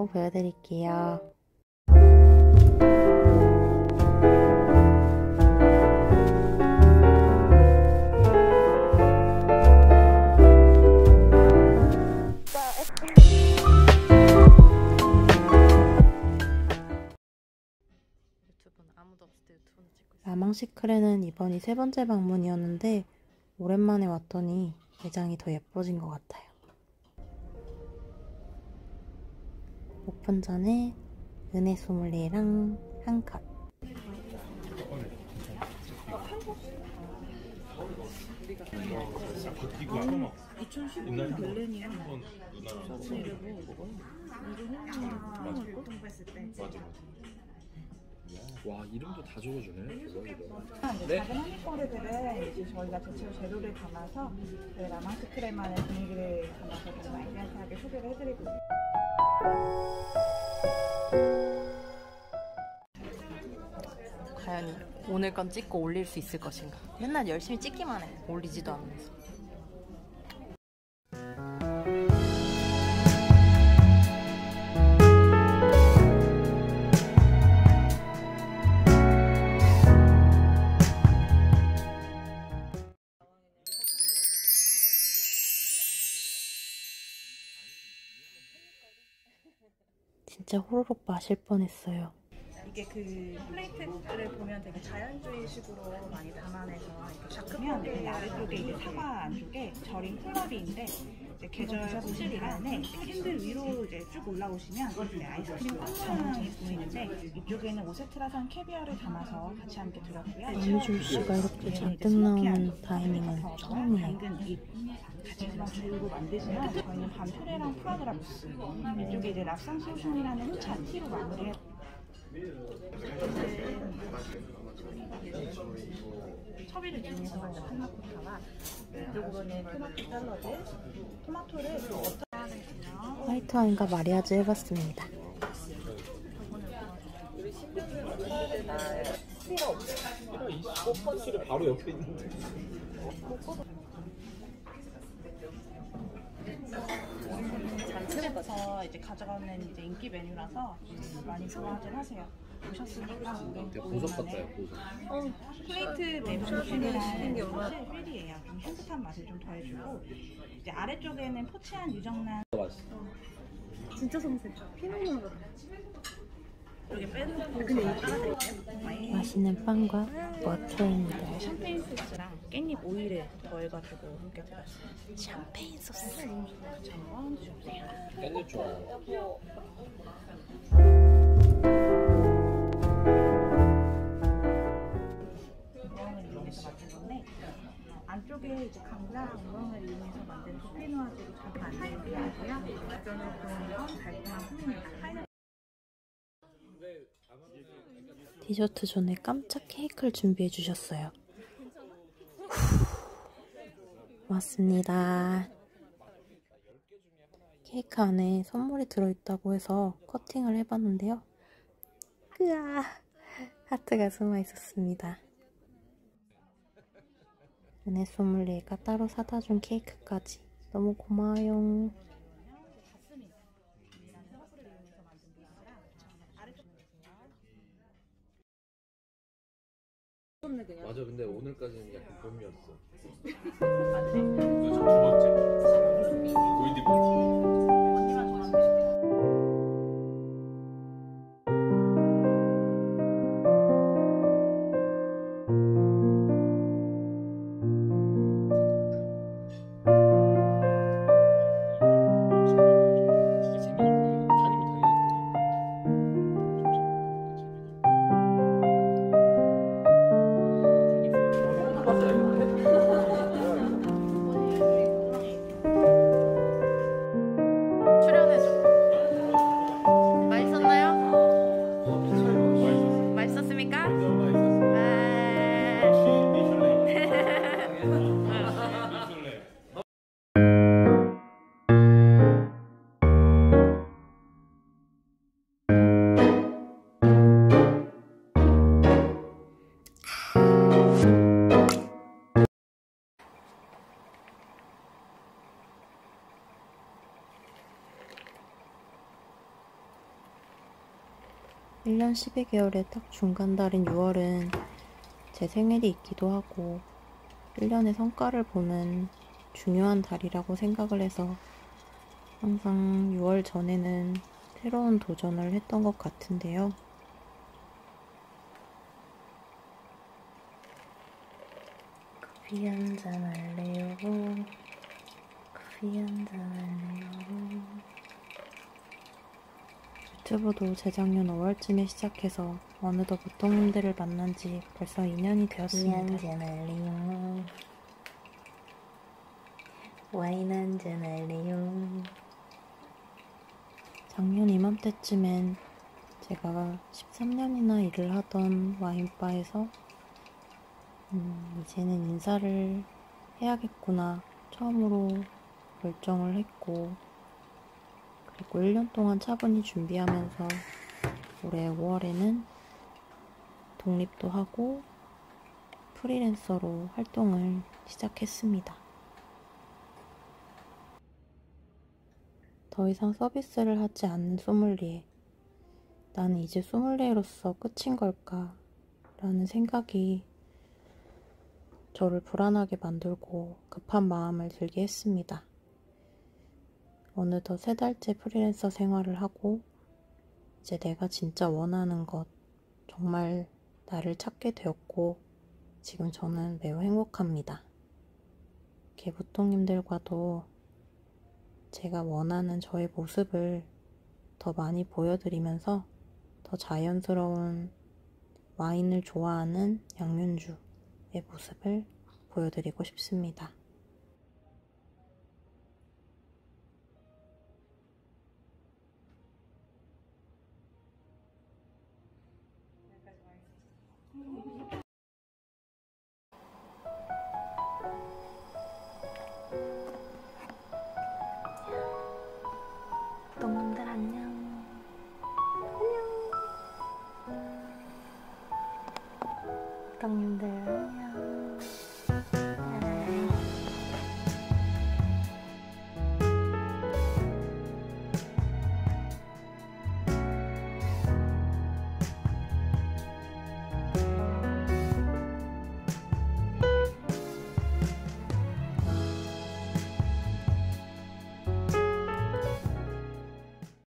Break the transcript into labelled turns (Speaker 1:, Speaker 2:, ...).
Speaker 1: 보여드릴게요. 라망시크레는 이번이 3번째 방문이었는데 오랜만에 왔더니 매장이 더 예뻐진 것 같아요. 오픈 전에 은혜 소믈리에랑 한 컷.
Speaker 2: 바뀌고 2015년 벨렌이야. 맞아. 와, 이름도 다 적어주네.
Speaker 3: 네. 작은 한입거리들은 이제 저희가 대체로 재료를 담아서 라망시크레만의 분위기를 담아서 좀 아이디어하게 소개를 해드리고 있습니다.
Speaker 1: 과연 오늘 건 찍고 올릴 수 있을 것인가? 맨날 열심히 찍기만 해. 올리지도 않으면서. 진짜 호로록 마실 뻔했어요.
Speaker 3: 이게 그 플레이트를 보면 되게 자연주의식으로 많이 담아내서 이렇게 샤크면 이 아래쪽에 이제 사과 안쪽에 절인 콜라비인데 이제 계절 소실이랑 캔들 위로 이제 쭉 올라오시면 이제 아이스크림 팝처럼 보이는데 이쪽에는 오세트라산 캐비어를 담아서 같이 함께 드렸고요.
Speaker 1: 음주씨가 이렇게 잔뜩 나오는 다이닝은 처음이에요.
Speaker 3: 같이 주로 만드시면 저희는 밤토레랑 프라그라무스 이쪽에 이제 랍상소숑이라는 흑차 티로 마무리해. 첩이를 이용해서 만든 판나코타와 이쪽으로는 토마토 샐러드, 토마토를
Speaker 1: 화이트 와인과 마리아주 해봤습니다.
Speaker 2: 스티가 바로 옆에 있는데.
Speaker 3: 잔트에서 이제 가져가는 이제 인기 메뉴라서 많이 좋아하긴 하세요. 오셨으니까
Speaker 2: 보석 같아요, 보석.
Speaker 3: 플레이트 메뉴는 게 사실 휠이에요. 좀 향긋한 맛을 좀 더해주고 이제 아래쪽에는 포치한 유정란.
Speaker 2: 맛있어.
Speaker 3: 진짜 섬세. 피노누 같아. 여기 빼는 거 근데 이거 따라드릴게요.
Speaker 1: 맛있는 빵과 버터입니다.
Speaker 3: 샴페인 소스랑 깻잎 오일을 더해가지고 함께 드렸어요.
Speaker 1: 샴페인 소스.
Speaker 3: 같이 한번 드셔보세요.
Speaker 2: 깻잎 좋아요.
Speaker 3: 우엉을 이용해서 만든 건데 안쪽에 이제 감자 우엉을 이용해서 만든 스피누아즈로 잘 만든 비하고요. 주변으로 보이는 건 달콤한 풍미입니다.
Speaker 1: 디저트 전에 깜짝 케이크를 준비해 주셨어요. 고맙습니다. 케이크 안에 선물이 들어있다고 해서 커팅을 해봤는데요. 으아, 하트가 숨어 있었습니다. 은혜 소믈리에가 따로 사다 준 케이크까지 너무 고마워요.
Speaker 2: 맞아, 근데 오늘까지는 약간 봄이었어.
Speaker 3: 두
Speaker 2: 번째. 골디블.
Speaker 1: 1년 12개월의 딱 중간 달인 6월은 제 생일이 있기도 하고 1년의 성과를 보는 중요한 달이라고 생각을 해서 항상 6월 전에는 새로운 도전을 했던 것 같은데요. 커피 한잔 할래요? 커피 한잔 할래요? 유튜브도 재작년 5월쯤에 시작해서 어느덧 보통님들을 만난 지 벌써 2년이 되었습니다. 한잔 할래요? 와인 한잔 할래요? 작년 이맘때쯤엔 제가 13년이나 일을 하던 와인바에서 이제는 인사를 해야겠구나 처음으로 결정을 했고, 그리고 1년 동안 차분히 준비하면서 올해 5월에는 독립도 하고 프리랜서로 활동을 시작했습니다. 더 이상 서비스를 하지 않는 소믈리에. 나는 이제 소믈리에로서 끝인 걸까? 라는 생각이 저를 불안하게 만들고 급한 마음을 들게 했습니다. 어느덧 3달째 프리랜서 생활을 하고 이제 내가 진짜 원하는 것, 정말 나를 찾게 되었고 지금 저는 매우 행복합니다. 개부통님들과도 제가 원하는 저의 모습을 더 많이 보여드리면서 더 자연스러운 와인을 좋아하는 양윤주의 모습을 보여드리고 싶습니다. 구독님들 안녕. 구독님들